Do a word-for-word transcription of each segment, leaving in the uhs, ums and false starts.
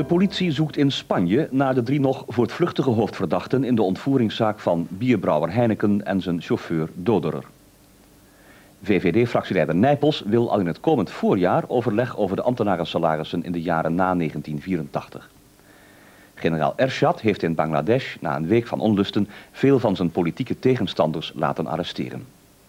politie zoekt in Spanje naar de drie nog voortvluchtige hoofdverdachten in de ontvoeringszaak van bierbrouwer Heineken en zijn chauffeur Doderer. V V D-fractieleider Nijpels wil al in het komend voorjaar overleg over de ambtenarensalarissen in de jaren na negentien vierentachtig. Generaal Ershad heeft in Bangladesh na een week van onlusten veel van zijn politieke tegenstanders laten arresteren.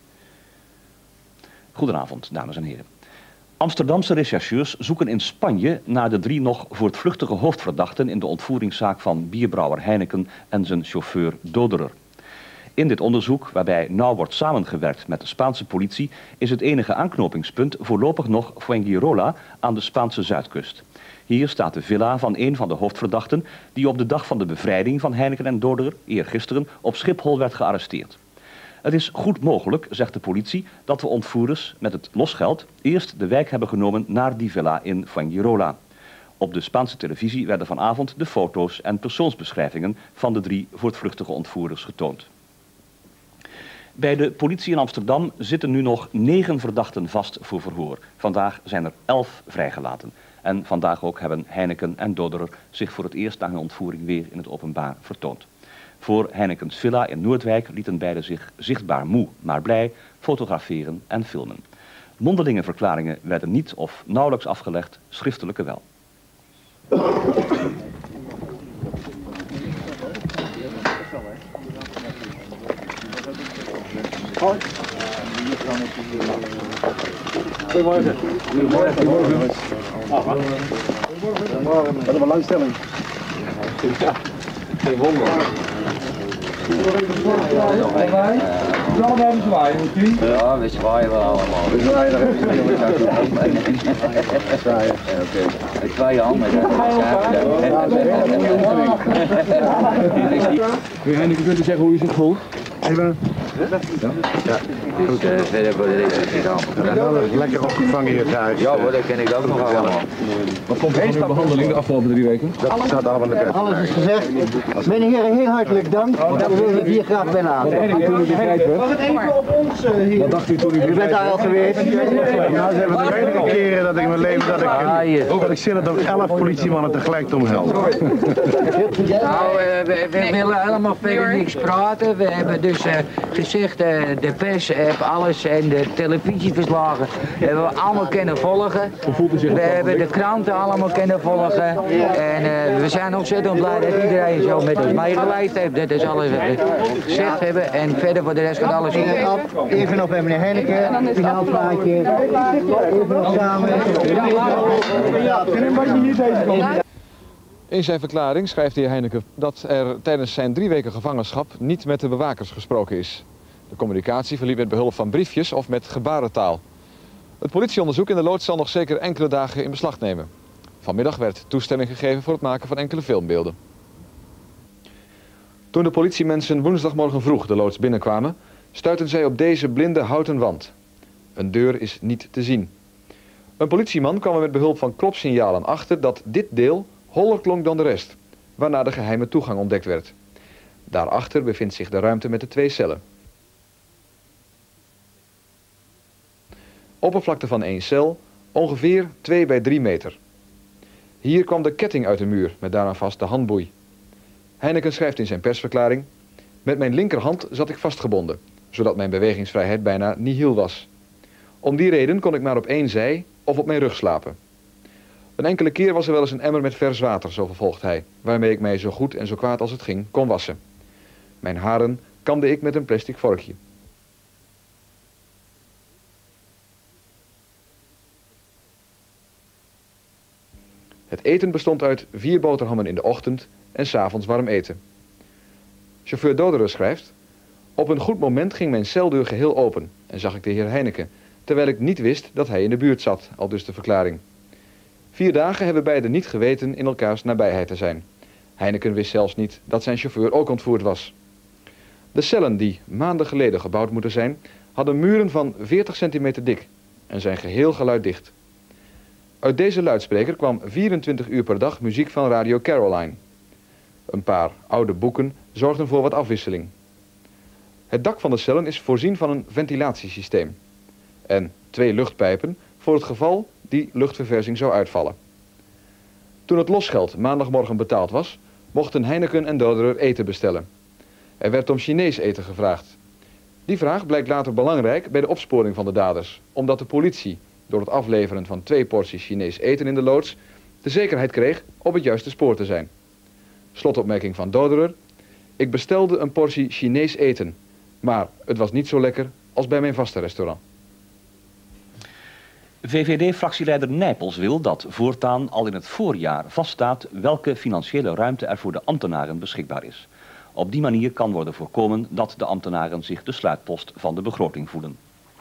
Goedenavond, dames en heren. Amsterdamse rechercheurs zoeken in Spanje naar de drie nog voortvluchtige hoofdverdachten in de ontvoeringszaak van bierbrouwer Heineken en zijn chauffeur Doderer. In dit onderzoek, waarbij nauw wordt samengewerkt met de Spaanse politie, is het enige aanknopingspunt voorlopig nog Fuengirola aan de Spaanse zuidkust. Hier staat de villa van een van de hoofdverdachten die op de dag van de bevrijding van Heineken en Doderer eergisteren op Schiphol werd gearresteerd. Het is goed mogelijk, zegt de politie, dat de ontvoerders met het losgeld eerst de wijk hebben genomen naar die villa in Fuengirola. Op de Spaanse televisie werden vanavond de foto's en persoonsbeschrijvingen van de drie voortvluchtige ontvoerders getoond. Bij de politie in Amsterdam zitten nu nog negen verdachten vast voor verhoor. Vandaag zijn er elf vrijgelaten. En vandaag ook hebben Heineken en Doderer zich voor het eerst na hun ontvoering weer in het openbaar vertoond. Voor Heinekens villa in Noordwijk lieten beiden zich zichtbaar moe, maar blij fotograferen en filmen. Mondelinge verklaringen werden niet of nauwelijks afgelegd, schriftelijke wel. Hoi. Goedemorgen. Goedemorgen. Goedemorgen. Goedemorgen. Wat een belangstelling. Ja, geen wonder. Allemaal zwaaien, moet je? Ja, we zwaaien wel allemaal. We zwaaien er even. Zwaaien. Oké. Met twee handen. Kun je Heineken kunnen zeggen hoe je zich voelt? Even. Ja, goed, uh, verder voor de rest is het allemaal. Lekker opgevangen hier thuis. Ja, hoor, dat ken ik ook nog allemaal. Wat komt er van uw behandeling de afgelopen drie weken? Dat staat allemaal in de bed. Alles is gezegd. Mijn heren, heel hartelijk dank. We willen hier graag binnen aan. Mag het even op ons hier? Wat dacht u toen u... U bent daar al geweest. Nou, ze hebben de weinige keren dat ik in mijn leven dat ik, dat ik zin had om elf politiemannen tegelijk te omhelzen. Nou, uh, we, we willen helemaal verder niks praten. We hebben dus uh, gezegd, uh, de pers heeft alles en de televisieverslagen hebben we allemaal kunnen volgen. Hoe voelt u zich? We hebben de kranten allemaal kunnen volgen. En uh, we zijn ontzettend blij dat iedereen zo met ons meegeleid heeft. Dat is alles wat we gezegd hebben. En verder voor de rest gaat alles goed. Even op bij meneer Heineken. Finaal plaatje. Even op samen. In zijn verklaring schrijft de heer Heineken dat er tijdens zijn drie weken gevangenschap niet met de bewakers gesproken is. De communicatie verliep met behulp van briefjes of met gebarentaal. Het politieonderzoek in de loods zal nog zeker enkele dagen in beslag nemen. Vanmiddag werd toestemming gegeven voor het maken van enkele filmbeelden. Toen de politiemensen woensdagmorgen vroeg de loods binnenkwamen, stuitten zij op deze blinde houten wand. Een deur is niet te zien. Een politieman kwam er met behulp van klopsignalen achter dat dit deel holler klonk dan de rest, waarna de geheime toegang ontdekt werd. Daarachter bevindt zich de ruimte met de twee cellen. Oppervlakte van één cel, ongeveer twee bij drie meter. Hier kwam de ketting uit de muur, met daaraan vast de handboei. Heineken schrijft in zijn persverklaring: met mijn linkerhand zat ik vastgebonden, zodat mijn bewegingsvrijheid bijna nihil was. Om die reden kon ik maar op één zij of op mijn rug slapen. Een enkele keer was er wel eens een emmer met vers water, zo vervolgt hij, waarmee ik mij zo goed en zo kwaad als het ging kon wassen. Mijn haren kamde ik met een plastic vorkje. Het eten bestond uit vier boterhammen in de ochtend en 's avonds warm eten. Chauffeur Doderer schrijft: op een goed moment ging mijn celdeur geheel open en zag ik de heer Heineken, terwijl ik niet wist dat hij in de buurt zat, aldus de verklaring. Vier dagen hebben beiden niet geweten in elkaars nabijheid te zijn. Heineken wist zelfs niet dat zijn chauffeur ook ontvoerd was. De cellen die maanden geleden gebouwd moeten zijn, hadden muren van veertig centimeter dik en zijn geheel geluiddicht. Uit deze luidspreker kwam vierentwintig uur per dag muziek van Radio Caroline. Een paar oude boeken zorgden voor wat afwisseling. Het dak van de cellen is voorzien van een ventilatiesysteem en twee luchtpijpen voor het geval die luchtverversing zou uitvallen. Toen het losgeld maandagmorgen betaald was, mochten Heineken en Doderer eten bestellen. Er werd om Chinees eten gevraagd. Die vraag blijkt later belangrijk bij de opsporing van de daders, omdat de politie door het afleveren van twee porties Chinees eten in de loods de zekerheid kreeg op het juiste spoor te zijn. Slotopmerking van Doderer: ik bestelde een portie Chinees eten, maar het was niet zo lekker als bij mijn vaste restaurant. V V D-fractieleider Nijpels wil dat voortaan al in het voorjaar vaststaat welke financiële ruimte er voor de ambtenaren beschikbaar is. Op die manier kan worden voorkomen dat de ambtenaren zich de sluitpost van de begroting voelen.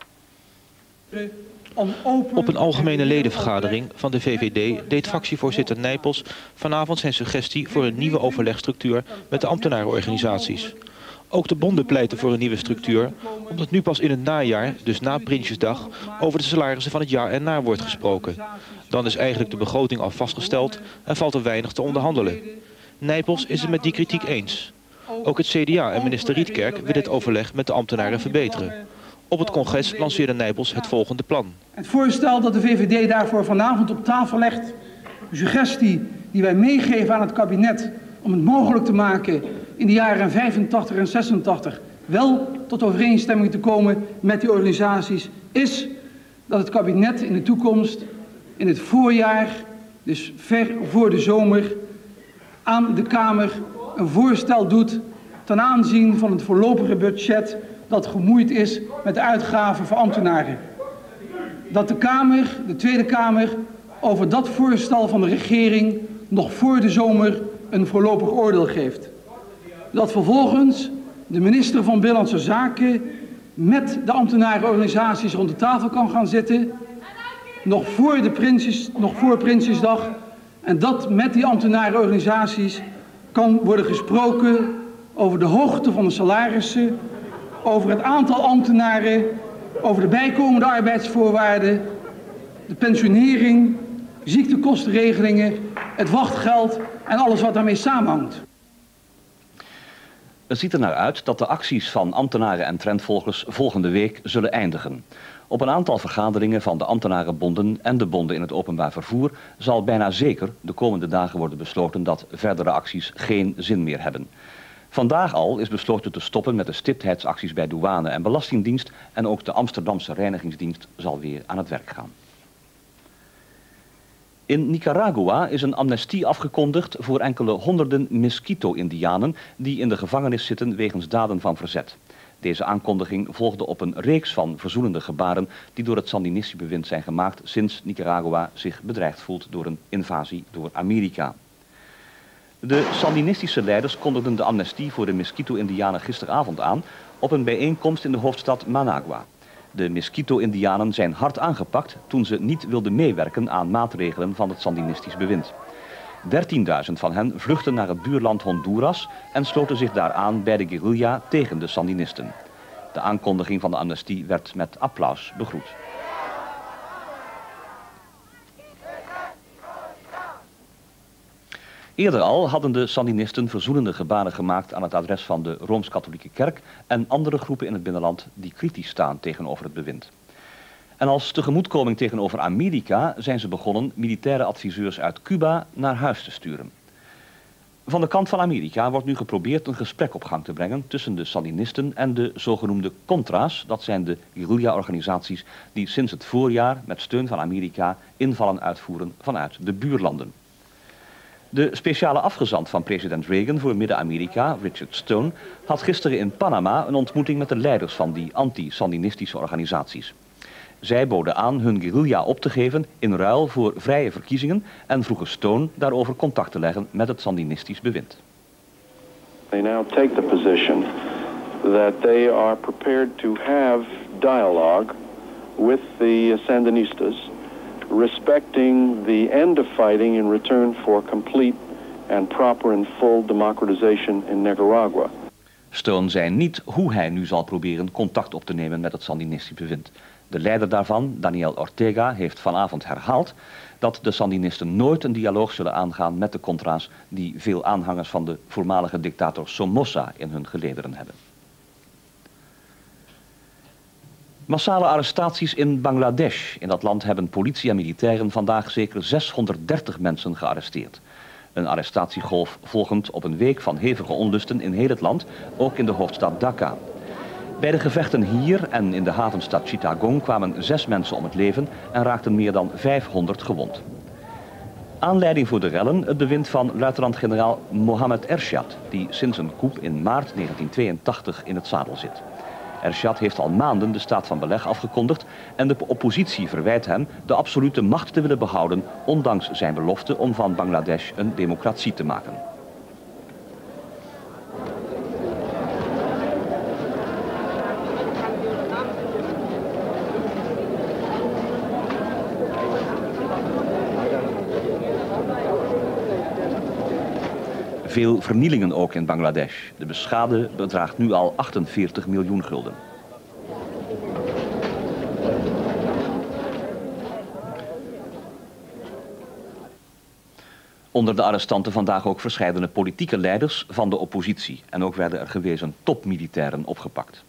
Op een algemene ledenvergadering van de V V D deed fractievoorzitter Nijpels vanavond zijn suggestie voor een nieuwe overlegstructuur met de ambtenarenorganisaties. Ook de bonden pleiten voor een nieuwe structuur, omdat nu pas in het najaar, dus na Prinsjesdag, over de salarissen van het jaar erna wordt gesproken. Dan is eigenlijk de begroting al vastgesteld en valt er weinig te onderhandelen. Nijpels is het met die kritiek eens. Ook het C D A en minister Rietkerk willen het overleg met de ambtenaren verbeteren. Op het congres lanceerde Nijpels het volgende plan. Het voorstel dat de V V D daarvoor vanavond op tafel legt, de suggestie die wij meegeven aan het kabinet om het mogelijk te maken in de jaren vijfentachtig en zesentachtig wel tot overeenstemming te komen met die organisaties, is dat het kabinet in de toekomst, in het voorjaar, dus ver voor de zomer, aan de Kamer een voorstel doet ten aanzien van het voorlopige budget dat gemoeid is met de uitgaven voor ambtenaren. Dat de Kamer, de Tweede Kamer, over dat voorstel van de regering nog voor de zomer een voorlopig oordeel geeft. Dat vervolgens de minister van Binnenlandse Zaken met de ambtenarenorganisaties rond de tafel kan gaan zitten, nog voor, de Prinsjes, nog voor Prinsjesdag, en dat met die ambtenarenorganisaties kan worden gesproken over de hoogte van de salarissen, over het aantal ambtenaren, over de bijkomende arbeidsvoorwaarden, de pensionering, ziektekostenregelingen, het wachtgeld en alles wat daarmee samenhangt. Het ziet er naar uit dat de acties van ambtenaren en trendvolgers volgende week zullen eindigen. Op een aantal vergaderingen van de ambtenarenbonden en de bonden in het openbaar vervoer zal bijna zeker de komende dagen worden besloten dat verdere acties geen zin meer hebben. Vandaag al is besloten te stoppen met de stiptheidsacties bij douane en belastingdienst en ook de Amsterdamse reinigingsdienst zal weer aan het werk gaan. In Nicaragua is een amnestie afgekondigd voor enkele honderden Miskito-Indianen die in de gevangenis zitten wegens daden van verzet. Deze aankondiging volgde op een reeks van verzoenende gebaren die door het Sandinistisch bewind zijn gemaakt sinds Nicaragua zich bedreigd voelt door een invasie door Amerika. De Sandinistische leiders kondigden de amnestie voor de Miskito-Indianen gisteravond aan op een bijeenkomst in de hoofdstad Managua. De Miskito-Indianen zijn hard aangepakt toen ze niet wilden meewerken aan maatregelen van het Sandinistisch bewind. dertienduizend van hen vluchtten naar het buurland Honduras en sloten zich daar aan bij de guerrilla tegen de Sandinisten. De aankondiging van de amnestie werd met applaus begroet. Eerder al hadden de Sandinisten verzoenende gebaren gemaakt aan het adres van de Rooms-Katholieke Kerk en andere groepen in het binnenland die kritisch staan tegenover het bewind. En als tegemoetkoming tegenover Amerika zijn ze begonnen militaire adviseurs uit Cuba naar huis te sturen. Van de kant van Amerika wordt nu geprobeerd een gesprek op gang te brengen tussen de Sandinisten en de zogenoemde Contra's. Dat zijn de guerrilla-organisaties die sinds het voorjaar met steun van Amerika invallen uitvoeren vanuit de buurlanden. De speciale afgezant van president Reagan voor Midden-Amerika, Richard Stone, had gisteren in Panama een ontmoeting met de leiders van die anti-Sandinistische organisaties. Zij boden aan hun guerrilla op te geven in ruil voor vrije verkiezingen en vroegen Stone daarover contact te leggen met het Sandinistisch bewind. They now take the position that they are prepared to have dialogue with the Sandinistas, respecting the end of fighting in return for complete and proper and full democratization in Nicaragua. Stone zei niet hoe hij nu zal proberen contact op te nemen met het Sandinistisch bewind. De leider daarvan, Daniel Ortega, heeft vanavond herhaald dat de Sandinisten nooit een dialoog zullen aangaan met de Contra's die veel aanhangers van de voormalige dictator Somoza in hun gelederen hebben. Massale arrestaties in Bangladesh. In dat land hebben politie en militairen vandaag zeker zeshonderddertig mensen gearresteerd. Een arrestatiegolf volgend op een week van hevige onlusten in heel het land, ook in de hoofdstad Dhaka. Bij de gevechten hier en in de havenstad Chittagong kwamen zes mensen om het leven en raakten meer dan vijfhonderd gewond. Aanleiding voor de rellen het bewind van luitenant-generaal Mohammed Ershad, die sinds een coup in maart negentien-tweeëntachtig in het zadel zit. Ershad heeft al maanden de staat van beleg afgekondigd en de oppositie verwijt hem de absolute macht te willen behouden, ondanks zijn belofte om van Bangladesh een democratie te maken. Veel vernielingen ook in Bangladesh. De beschade bedraagt nu al achtenveertig miljoen gulden. Onder de arrestanten vandaag ook verscheidene politieke leiders van de oppositie. En ook werden er gewezen topmilitairen opgepakt.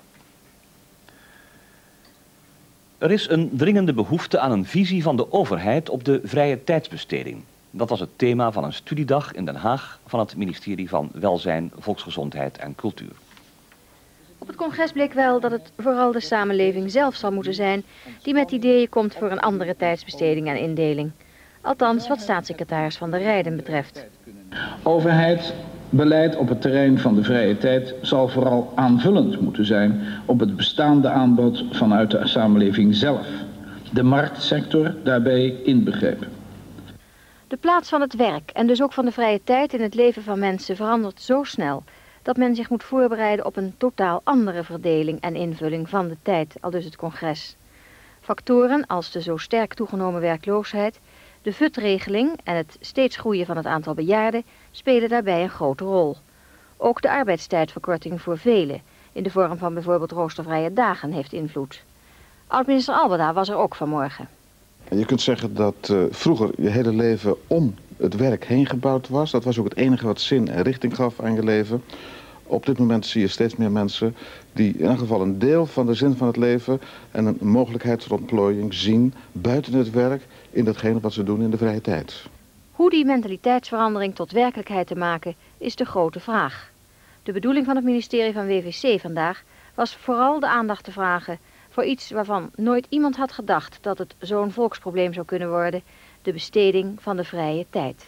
Er is een dringende behoefte aan een visie van de overheid op de vrije tijdsbesteding. Dat was het thema van een studiedag in Den Haag van het ministerie van Welzijn, Volksgezondheid en Cultuur. Op het congres bleek wel dat het vooral de samenleving zelf zal moeten zijn die met ideeën komt voor een andere tijdsbesteding en indeling. Althans wat staatssecretaris Van der Rijden betreft. Overheid, beleid op het terrein van de vrije tijd zal vooral aanvullend moeten zijn op het bestaande aanbod vanuit de samenleving zelf. De marktsector daarbij inbegrepen. De plaats van het werk en dus ook van de vrije tijd in het leven van mensen verandert zo snel dat men zich moet voorbereiden op een totaal andere verdeling en invulling van de tijd, aldus het congres. Factoren als de zo sterk toegenomen werkloosheid, de V U T-regeling en het steeds groeien van het aantal bejaarden spelen daarbij een grote rol. Ook de arbeidstijdverkorting voor velen, in de vorm van bijvoorbeeld roostervrije dagen, heeft invloed. Oud-minister Albeda was er ook vanmorgen. Je kunt zeggen dat uh, vroeger je hele leven om het werk heen gebouwd was. Dat was ook het enige wat zin en richting gaf aan je leven. Op dit moment zie je steeds meer mensen die in elk geval een deel van de zin van het leven en een mogelijkheid tot ontplooiing zien buiten het werk in datgene wat ze doen in de vrije tijd. Hoe die mentaliteitsverandering tot werkelijkheid te maken is de grote vraag. De bedoeling van het ministerie van W V C vandaag was vooral de aandacht te vragen voor iets waarvan nooit iemand had gedacht dat het zo'n volksprobleem zou kunnen worden, de besteding van de vrije tijd.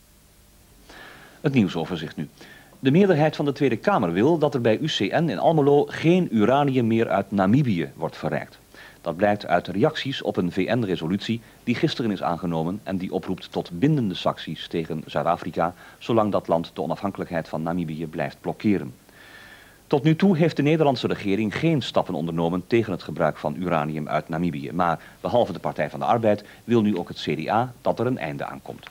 Het nieuwsoverzicht nu. De meerderheid van de Tweede Kamer wil dat er bij U C N in Almelo geen uranium meer uit Namibië wordt verrijkt. Dat blijkt uit reacties op een V N-resolutie die gisteren is aangenomen en die oproept tot bindende sancties tegen Zuid-Afrika, zolang dat land de onafhankelijkheid van Namibië blijft blokkeren. Tot nu toe heeft de Nederlandse regering geen stappen ondernomen tegen het gebruik van uranium uit Namibië. Maar behalve de Partij van de Arbeid wil nu ook het C D A dat er een einde aan komt.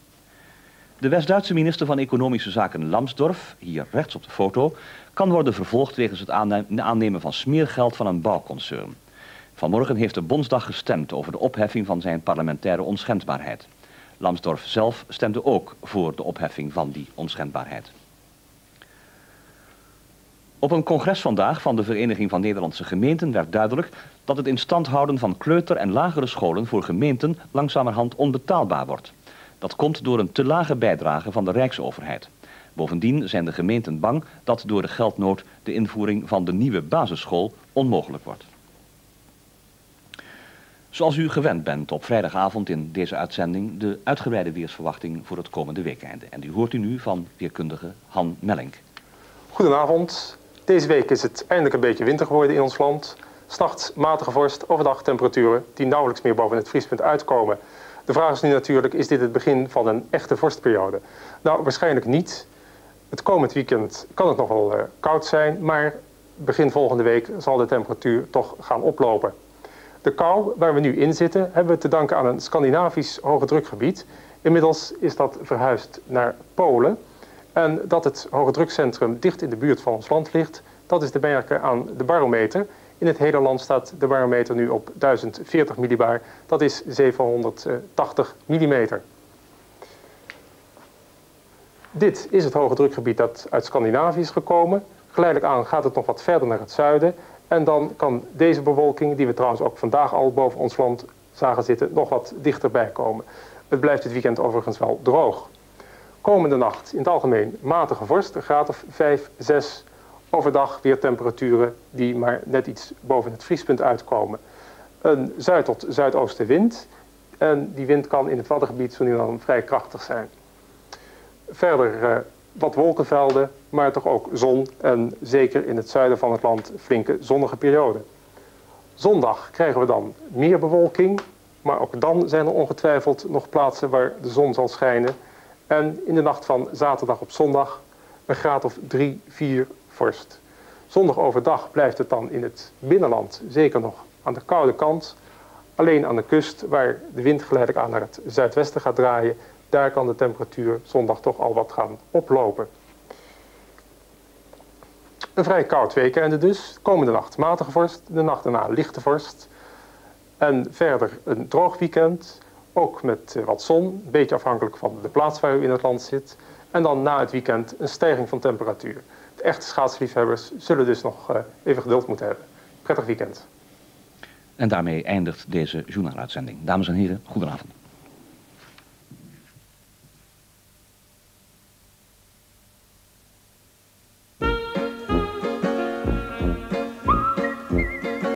De West-Duitse minister van Economische Zaken Lambsdorff, hier rechts op de foto, kan worden vervolgd wegens het aannemen van smeergeld van een bouwconcern. Vanmorgen heeft de Bondsdag gestemd over de opheffing van zijn parlementaire onschendbaarheid. Lambsdorff zelf stemde ook voor de opheffing van die onschendbaarheid. Op een congres vandaag van de Vereniging van Nederlandse Gemeenten werd duidelijk dat het in stand houden van kleuter- en lagere scholen voor gemeenten langzamerhand onbetaalbaar wordt. Dat komt door een te lage bijdrage van de Rijksoverheid. Bovendien zijn de gemeenten bang dat door de geldnood de invoering van de nieuwe basisschool onmogelijk wordt. Zoals u gewend bent op vrijdagavond in deze uitzending de uitgebreide weersverwachting voor het komende weekeinde. En die hoort u nu van weerkundige Han Mellink. Goedenavond. Deze week is het eindelijk een beetje winter geworden in ons land. 'S Nachts matige vorst, overdag temperaturen die nauwelijks meer boven het vriespunt uitkomen. De vraag is nu natuurlijk, is dit het begin van een echte vorstperiode? Nou, waarschijnlijk niet. Het komend weekend kan het nog wel uh, koud zijn, maar begin volgende week zal de temperatuur toch gaan oplopen. De kou waar we nu in zitten hebben we te danken aan een Scandinavisch hoge drukgebied. Inmiddels is dat verhuisd naar Polen. En dat het hoge drukcentrum dicht in de buurt van ons land ligt, dat is te merken aan de barometer. In het hele land staat de barometer nu op duizend veertig millibar, dat is zevenhonderdtachtig millimeter. Dit is het hoge drukgebied dat uit Scandinavië is gekomen. Geleidelijk aan gaat het nog wat verder naar het zuiden. En dan kan deze bewolking, die we trouwens ook vandaag al boven ons land zagen zitten, nog wat dichterbij komen. Het blijft dit weekend overigens wel droog. Komende nacht in het algemeen matige vorst, een graad of vijf, zes. Overdag weer temperaturen die maar net iets boven het vriespunt uitkomen. Een zuid- tot zuidoostenwind. En die wind kan in het Waddengebied zo nu dan vrij krachtig zijn. Verder uh, wat wolkenvelden, maar toch ook zon. En zeker in het zuiden van het land flinke zonnige perioden. Zondag krijgen we dan meer bewolking. Maar ook dan zijn er ongetwijfeld nog plaatsen waar de zon zal schijnen. En in de nacht van zaterdag op zondag een graad of drie, vier vorst. Zondag overdag blijft het dan in het binnenland zeker nog aan de koude kant. Alleen aan de kust, waar de wind geleidelijk aan naar het zuidwesten gaat draaien, daar kan de temperatuur zondag toch al wat gaan oplopen. Een vrij koud weekende dus. Komende nacht matige vorst, de nacht daarna lichte vorst. En verder een droog weekend, ook met wat zon, een beetje afhankelijk van de plaats waar u in het land zit. En dan na het weekend een stijging van temperatuur. De echte schaatsliefhebbers zullen dus nog even geduld moeten hebben. Prettig weekend. En daarmee eindigt deze journaaluitzending. Dames en heren, goedenavond.